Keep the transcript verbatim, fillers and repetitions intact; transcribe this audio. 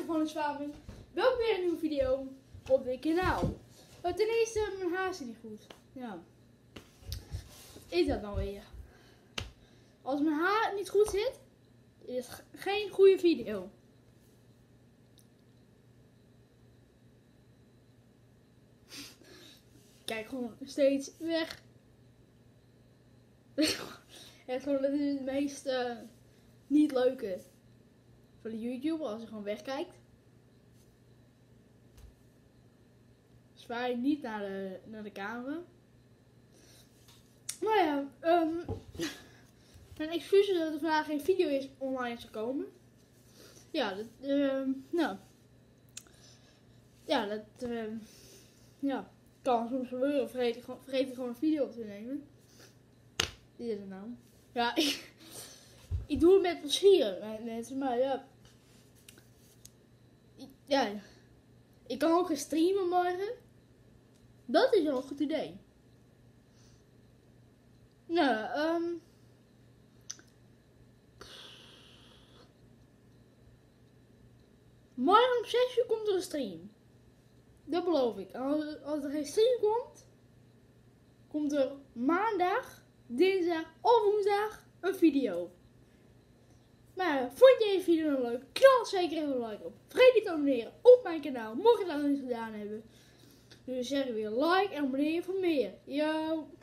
van het zwamen. Welkom weer een nieuwe video op dit kanaal. Oh, ten eerste, mijn haar zit niet goed. Ja. Wat is dat nou weer? Als mijn haar niet goed zit, is het geen goede video. Kijk gewoon steeds weg. Het, gewoon, dat is het meest uh, niet leuke van de YouTuber als je gewoon wegkijkt. Zwaai niet naar de, naar de camera. Maar ja, um, mijn excuses dat er vandaag geen video is online is gekomen. Ja, dat, um, nou. Ja, dat, um, ja, kan soms gebeuren. Vergeet ik, gewoon, vergeet ik gewoon een video op te nemen. Dit is het nou. Ja, ik, ik doe het met plezier, mensen, maar ja. Ik, ja, ik kan ook gaan streamen morgen. Dat is wel een goed idee. Nou, um, morgen om zes uur komt er een stream. Dat beloof ik. En als, als er geen stream komt, komt er maandag, dinsdag of woensdag een video. Maar vond je deze video nou leuk? Knal zeker even een like op. Vergeet niet te abonneren op mijn kanaal, mocht je dat nog niet gedaan hebben. Dus zeggen we weer like en abonneer voor meer. Yo!